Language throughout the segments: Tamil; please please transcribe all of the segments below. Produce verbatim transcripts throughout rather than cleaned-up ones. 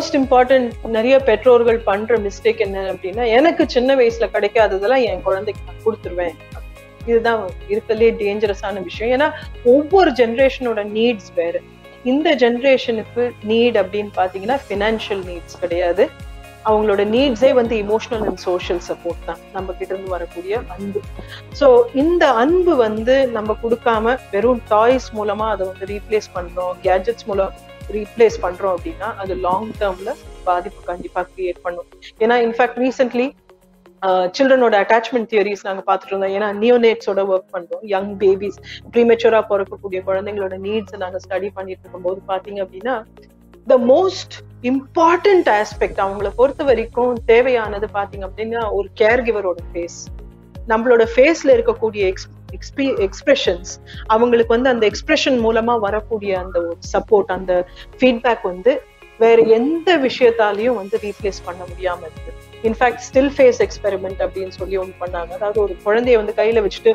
மோஸ்ட் இம்பார்ட்டன்ட் நிறைய பெற்றோர்கள் பண்ற மிஸ்டேக் என்ன அப்படின்னா, எனக்கு சின்ன வயசுல கிடைக்காததெல்லாம் என் குழந்தைக்கு நான் கொடுத்துருவேன். இதுதான் இருக்கலே டேஞ்சரஸான விஷயம். ஏன்னா ஒவ்வொரு ஜென்ரேஷனோட நீட்ஸ் வேறு. இந்த ஜென்ரேஷனுக்கு நீட் அப்படின்னு பாத்தீங்கன்னா ஃபினான்ஷியல் நீட்ஸ் கிடையாது. அவங்களோட நீட்ஸே வந்து இமோஷனல் அண்ட் சோஷியல் சப்போர்ட் தான், நம்ம கிட்ட இருந்து வரக்கூடிய அன்பு. ஸோ இந்த அன்பு வந்து நம்ம கொடுக்காம வெறும் டாய்ஸ் மூலமா அதை வந்து ரீப்ளேஸ் பண்றோம், கேஜெட்ஸ் மூலம் ரீப்ளேஸ் பண்றோம் அப்படின்னா அது லாங் டேர்ம்ல பாதிப்பு கண்டிப்பா கிரியேட் பண்ணும். ஏன்னா இன்ஃபேக்ட் ரீசென்ட்லி சில்ட்ரனோட அட்டாச்மெண்ட் தியரிஸ் நாங்க பார்த்துட்டு இருந்தோம். ஏன்னா நியோனேட்ஸோட ஒர்க் பண்றோம், யங் பேபிஸ், ப்ரீமெச்சூரா பிறக்கக்கூடிய குழந்தைங்களோட நீட்ஸ் நாங்க ஸ்டடி பண்ணிட்டு இருக்கும் போது பாத்தீங்க அப்படின்னா த மோஸ்ட் இம்பார்ட்டன்ட் ஆஸ்பெக்ட் அவங்களை பொறுத்த வரைக்கும் தேவையானது பாத்தீங்க அப்படின்னா ஒரு கேர் கிவரோட ஃபேஸ். நம்மளோட ஃபேஸ்ல இருக்கக்கூடிய எக்ஸ் எக்ஸ்பி எக்ஸ்பிரஷன்ஸ் அவங்களுக்கு வந்து அந்த எக்ஸ்பிரஷன் மூலமா வரக்கூடிய அந்த ஒரு சப்போர்ட், அந்த ஃபீட்பேக் வந்து வேற எந்த விஷயத்தாலையும் வந்து ரீப்ளேஸ் பண்ண முடியாம இருக்கு. இன்ஃபேக்ட் ஸ்டில் ஃபேஸ் எக்ஸ்பெரிமெண்ட் அப்படின்னு சொல்லி ஒன்று பண்ணாங்க. அதாவது ஒரு குழந்தைய வந்து கையில வச்சுட்டு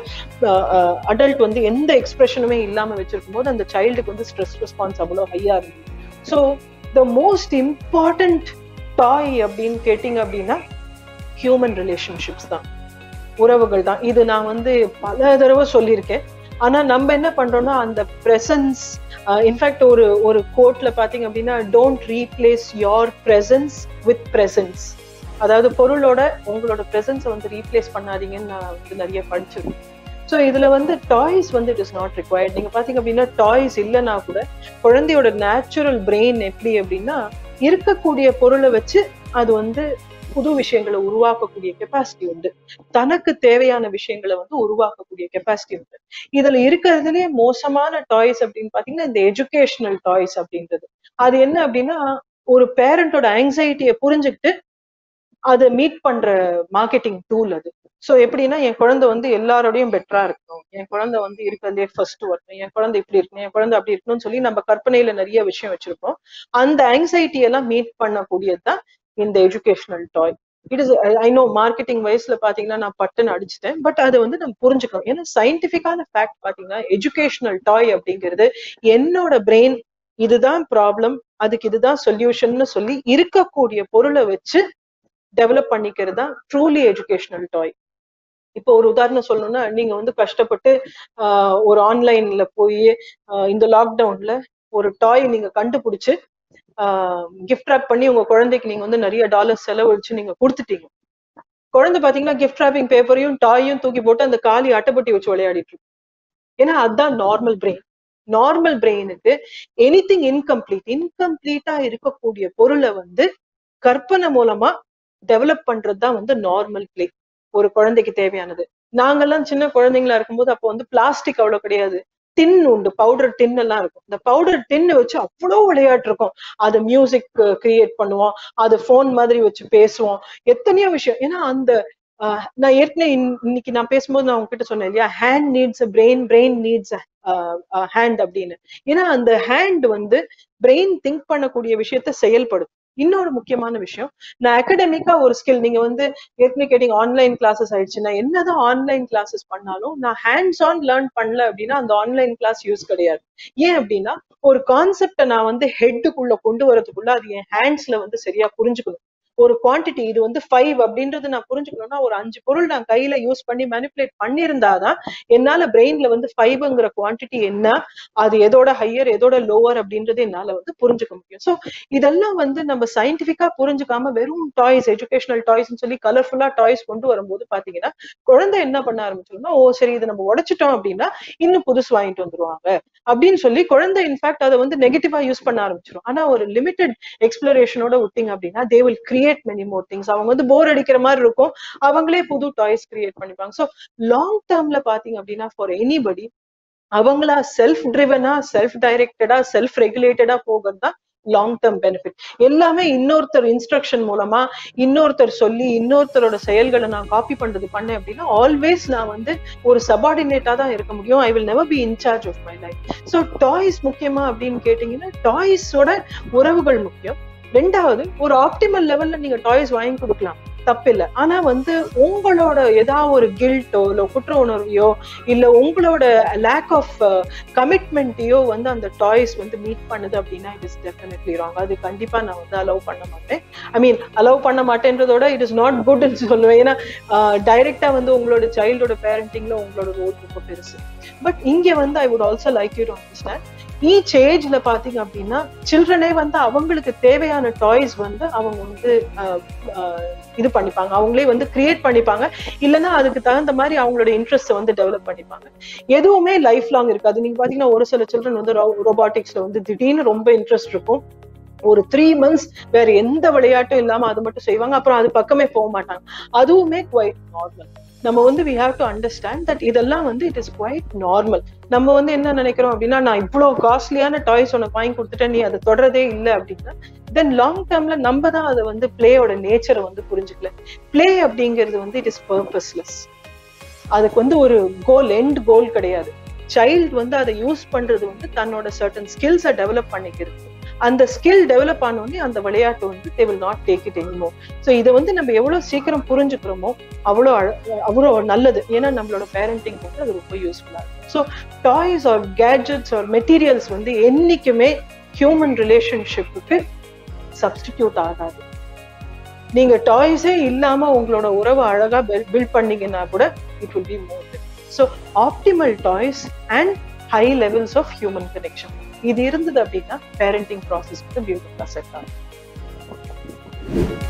அடல்ட் வந்து எந்த எக்ஸ்பிரஷனுமே இல்லாம வச்சிருக்கும் போது அந்த சைல்டுக்கு வந்து ஸ்ட்ரெஸ் ரெஸ்பான்ஸ் அவ்வளோ ஹையா இருக்கு. So the most important toy அப்படின்னு கேட்டிங்க அப்படின்னா ஹியூமன் ரிலேஷன்ஷிப்ஸ் தான், உறவுகள் தான். இது நான் வந்து பல தடவை சொல்லியிருக்கேன். ஆனா நம்ம என்ன பண்றோம்னா அந்த பிரசன்ஸ், இன்ஃபேக்ட் ஒரு ஒரு கோட்ல பாத்தீங்க அப்படின்னா don't replace your presence with presents. அதாவது பொருளோட உங்களோட பிரசன்ஸை வந்து ரீப்ளேஸ் பண்ணாதீங்கன்னு நான் வந்து நிறைய படிச்சிருக்கேன். ஸோ இதுல வந்து டாய்ஸ் வந்து இட் இஸ் நாட் ரிக்வயர்ட். நீங்க பாத்தீங்க அப்படின்னா டாய்ஸ் இல்லைன்னா கூட குழந்தையோட நேச்சுரல் பிரெயின் எப்படி அப்படின்னா இருக்கக்கூடிய பொருளை வச்சு அது வந்து புது விஷயங்களை உருவாக்கக்கூடிய கெப்பாசிட்டி உண்டு, தனக்கு தேவையான விஷயங்களை வந்து உருவாக்கக்கூடிய கெப்பாசிட்டி உண்டு. இதுல இருக்கிறதுலயே மோசமான டாய்ஸ் அப்படின்னு பாத்தீங்கன்னா இந்த எஜுகேஷனல் டாய்ஸ் அப்படின்றது. அது என்ன அப்படின்னா ஒரு பேரண்டோட ஆங்ஸைட்டியை புரிஞ்சுக்கிட்டு அதை மீட் பண்ற மார்க்கெட்டிங் டூல் அது. ஸோ எப்படின்னா என் குழந்தை வந்து எல்லாரோடையும் பெட்டரா இருக்கணும், என் குழந்தை வந்து இருக்கிறதே ஃபர்ஸ்ட் வரணும், என் குழந்தை இப்படி இருக்கணும், என் குழந்தை அப்படி இருக்கணும்னு சொல்லி நம்ம கற்பனையில நிறைய விஷயம் வச்சிருக்கோம். அந்த ஆங்ஸைட்டி எல்லாம் மீட் பண்ணக்கூடியதுதான் இந்த educational toy. It is I know marketing வயசுல பாத்தீங்கன்னா நான் பட்டுன்னு அடிச்சுட்டேன், பட் அதை வந்து நம்ம புரிஞ்சுக்கணும். ஏன்னா சயின்டிபிக்கான ஃபேக்ட் பாத்தீங்கன்னா எஜுகேஷனல் டாய் அப்படிங்கிறது என்னோட பிரெயின் இதுதான் ப்ராப்ளம், அதுக்கு இதுதான் சொல்யூஷன்னு சொல்லி இருக்கக்கூடிய பொருளை வச்சு டெவலப் பண்ணிக்கிறது தான் ட்ரூலி எஜுகேஷனல் டாய். இப்போ ஒரு உதாரணம் சொல்லணும்னா நீங்க வந்து கஷ்டப்பட்டு ஆஹ் ஒரு ஆன்லைன்ல போய் இந்த லாக்டவுன்ல ஒரு டாய் நீங்க கண்டுபிடிச்சு ஆஹ் கிஃப்ட் ராப் பண்ணி உங்க குழந்தைக்கு நீங்க வந்து நிறைய டாலர் செலவழிச்சு நீங்க கொடுத்துட்டீங்க. குழந்தை பாத்தீங்கன்னா கிஃப்ட் ராப்பிங் பேப்பரையும் டாயும் தூக்கி போட்டு அந்த காலி அட்டைப்பட்டி வச்சு விளையாடிட்டு இருக்கு. ஏன்னா அதுதான் நார்மல் பிரெயின். நார்மல் பிரெயினுக்கு எனிதிங் இன்கம்ப்ளீட் இன்கம்ப்ளீட்டா இருக்கக்கூடிய பொருளை வந்து கற்பனை மூலமா டெவலப் பண்றதுதான் வந்து நார்மல் பிளே, ஒரு குழந்தைக்கு தேவையானது. நாங்கெல்லாம் சின்ன குழந்தைங்களா இருக்கும்போது அப்போ வந்து பிளாஸ்டிக் அவ்வளவு கிடையாது, டின் உண்டு, பவுடர் டின் எல்லாம் இருக்கும். இந்த பவுடர் டின்னு வச்சு அவ்வளோ விளையாட்டு இருக்கும். அது மியூசிக் கிரியேட் பண்ணுவோம், அது போன் மாதிரி வச்சு பேசுவோம், எத்தனையோ விஷயம். ஏன்னா அந்த ஆஹ் நான் ஏற்கனவே இன்னைக்கு நான் பேசும்போது நான் உங்ககிட்ட சொன்னேன் இல்லையா, hand needs brain, brain needs hand அப்படின்னு. ஏன்னா அந்த ஹேண்ட் வந்து பிரெயின் திங்க் பண்ணக்கூடிய விஷயத்த செயல்படும். இன்னொரு முக்கியமான விஷயம், நான் அகடமிக்கா ஒரு ஸ்கில், நீங்க வந்து ஏற்கனவே கேட்டீங்க ஆன்லைன் கிளாஸஸ் ஆயிடுச்சு. நான் என்னதான் ஆன்லைன் கிளாஸஸ் பண்ணாலும் நான் ஹேண்ட்ஸ் ஆன் லேர்ன் பண்ணல அப்படின்னா அந்த ஆன்லைன் கிளாஸ் யூஸ் கிடையாது. ஏன் அப்படின்னா ஒரு கான்செப்டை நான் வந்து ஹெட்டுக்குள்ள கொண்டு வரதுக்குள்ள அது என் ஹேண்ட்ஸ்ல வந்து சரியா புரிஞ்சுக்கணும். ஒரு குவான்டிட்டி இது வந்து ஃபைவ் அப்படின்றது நான் புரிஞ்சுக்கணும்னா ஒரு அஞ்சு பொருள் நான் கையில யூஸ் பண்ணி மேனிபுலேட் பண்ணியிருந்தாதான் என்னால பிரெயின்ல வந்து ஃபைவ்ங்கிற குவான்டிட்டி என்ன, அது எதோட ஹையர் எதோட லோவர் அப்படின்றது என்னால வந்து புரிஞ்சுக்க முடியும். ஸோ இதெல்லாம் வந்து நம்ம சயின்டிபிக்கா புரிஞ்சுக்காம வெறும் டாய்ஸ், எஜுகேஷனல் டாய்ஸ்ன்னு சொல்லி கலர்ஃபுல்லா டாய்ஸ் கொண்டு வரும்போது பாத்தீங்கன்னா குழந்தை என்ன பண்ண ஆரம்பிச்சிருந்தோம், ஓ சரி இதை நம்ம உடைச்சிட்டோம் அப்படின்னா இன்னும் புதுசு வாங்கிட்டு வந்துருவாங்க அப்படின்னு சொல்லி குழந்தை இன்ஃபேக்ட் அதை வந்து நெகட்டிவா யூஸ் பண்ண ஆரம்பிச்சிடும். ஆனா ஒரு லிமிடெட் எக்ஸ்ப்ளோரேஷனோட விட்டீங்க அப்படின்னா they will create many more things. அவங்க வந்து போர் அடிக்கிற மாதிரி இருக்கும், அவங்களே புது டாய்ஸ் கிரியேட் பண்ணிப்பாங்க. சோ லாங் டேர்ம்ல பாத்தீங்க அப்படின்னா ஃபார் எனிபடி அவங்களா செல்ஃப் ட்ரிவனா, செல்ஃப் டைரக்டடா, செல்ஃப் ரெகுலேட்டடா போகிறது தான் லாங் டேர்ம் பெனிஃபிட். எல்லாமே இன்னொருத்தர் இன்ஸ்ட்ரக்ஷன் மூலமா இன்னொருத்தர் சொல்லி இன்னொருத்தரோட செயல்களை நான் காப்பி பண்றது பண்ணேன் அப்படின்னா ஆல்வேஸ் நான் வந்து ஒரு சபார்டினேட்டா தான் இருக்க முடியும். I will never be in charge of my life. So toys முக்கியமா அப்படின்னு கேட்டீங்கன்னா டாய்ஸோட உறவுகள் முக்கியம். ரெண்டாவது, ஒரு ஆப்டிமல் லெவல்ல நீங்க டாய்ஸ் வாங்கி கொடுக்கலாம். தப்பில்லை. ஆனா வந்து உங்களோட ஏதாவது ஒரு கில்ட்டோ இல்ல குற்ற உணர்வையோ இல்ல உங்களோட லேக் ஆஃப் கமிட்மெண்ட்டையோ வந்து அந்த டாய்ஸ் வந்து மீட் பண்ணுது அப்படின்னா இட் இஸ் டெஃபினெட்லி ராங். அது கண்டிப்பா நான் வந்து அலோவ் பண்ண மாட்டேன். ஐ மீன் அலோவ் பண்ண மாட்டேன்றதோட இட் இஸ் நாட் குட்னு சொல்லுவேன். ஏன்னா டைரக்டா வந்து உங்களோட சைல்டோட பேரண்டிங்ல உங்களோட ரோல் ரொம்ப பெருசு. பட் இங்க வந்து I would also like you to understand, each ஏஜ்ல பாத்தீங்க அப்படின்னா சில்ட்ரனே வந்து அவங்களுக்கு தேவையான டாய்ஸ் வந்து அவங்க வந்து இது பண்ணிப்பாங்க, அவங்களே வந்து கிரியேட் பண்ணிப்பாங்க. இல்லைன்னா அதுக்கு தகுந்த மாதிரி அவங்களோட இன்ட்ரெஸ்ட் வந்து டெவலப் பண்ணிப்பாங்க. எதுவுமே லைஃப் லாங் இருக்காது. நீங்க பாத்தீங்கன்னா ஒரு சில சில்ட்ரன் வந்து ரோபாட்டிக்ஸ்ல வந்து திடீர்னு ரொம்ப இன்ட்ரெஸ்ட் இருக்கும். ஒரு த்ரீ மந்த்ஸ் வேற எந்த விளையாட்டும் இல்லாம அது மட்டும் செய்வாங்க, அப்புறம் அது பக்கமே போக மாட்டாங்க. அதுவுமே குவைட் நார்மல். நம்ம வந்து we have to understand that இதெல்லாம் வந்து it is quite normal. நம்ம வந்து என்ன நினைக்கிறோம் அப்படின்னா, நான் இவ்வளவு காஸ்ட்லியான டாய்ஸ் உனக்கு வாங்கி கொடுத்துட்டேன், நீ அதை தொடரதே இல்லை அப்படின்னா தென் லாங் டேர்ம்ல நம்ம தான் அதை வந்து பிளேயோட நேச்சரை வந்து புரிஞ்சுக்கல. பிளே அப்படிங்கிறது வந்து இட் இஸ் பர்பஸ்லெஸ். அதுக்கு வந்து ஒரு கோல், எண்ட் கோல் கிடையாது. சைல்டு வந்து அதை யூஸ் பண்றது வந்து தன்னோட சர்டன் ஸ்கில்ஸை டெவலப் பண்ணிக்கிறது. அந்த ஸ்கில் டெவலப் ஆனோடனே அந்த விளையாட்டு வந்து they will not take it anymore. So இதை வந்து நம்ம எவ்வளவு சீக்கிரம் புரிஞ்சுக்கிறோமோ அவ்வளோ அவ்வளோ நல்லது. ஏன்னா நம்மளோட பேரண்டிங் வந்து அது ரொம்ப யூஸ்ஃபுல்லா இருக்கும். So toys or gadgets or materials வந்து என்னைக்குமே ஹியூமன் ரிலேஷன்ஷிப்புக்கு சப்ஸ்டிடியூட் ஆகாது. நீங்க டாய்ஸே இல்லாம உங்களோட உறவை அழகா பில்ட் பண்ணீங்கன்னா கூட it will be more. So optimal toys and high levels of human connection இது இருந்தது அப்படின்னா பேரண்டிங் ப்ராசஸ் வந்து பியூட்டிஃபுல்லா செட் ஆகும்.